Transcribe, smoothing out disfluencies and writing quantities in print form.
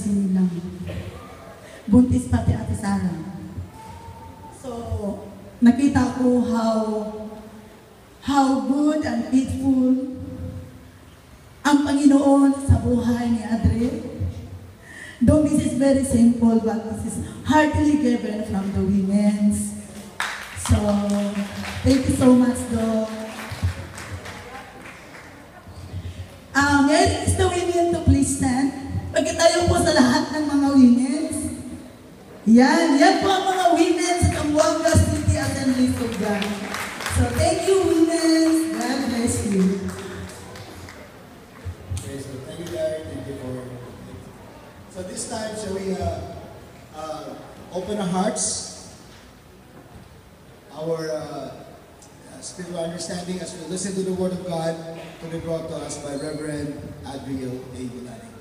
sinilang. Buntis pati Ate Sara. So, nakita ko how good and faithful ang Panginoon sa buhay ni Adre. Though this is very simple, but this is heartily given from the women's. So, thank you so much, Doc. May I request the women to please stand? Pagkitayo po sa lahat ng mga women's. Yan po ang mga women sa Zamboanga City Assemblies of God. So, thank you, women. God bless you. Okay, so thank you, Gary. Thank you for... So this time, shall we open our hearts, our spiritual understanding as we listen to the Word of God to be brought to us by Reverend Adriel A. Gulani.